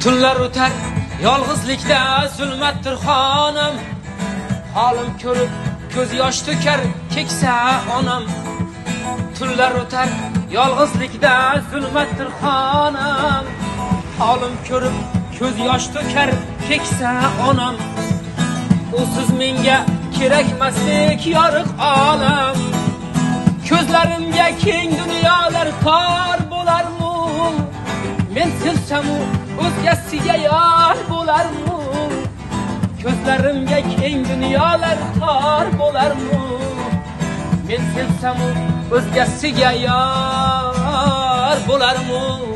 Tunlar o'tar yolg'izlikda zulmatdir xonim, holim ko'rib ko'z yosh to'kar keksa onam. Tunlar o'tar yolg'izlikda zulmatdir xonim, holim ko'rib ko'z yosh to'kar keksa onam. Usiz menga kerakmaslik yorug' olam, ko'zlarimga keng dunyolar tor bo'larmi? Men sevsam-u o'zgasiga yor bo'larmi? Ko'zlarimga keng dunyolar tor bo'larmi? Men sevsam-u o'zgasiga yor bo'larmi?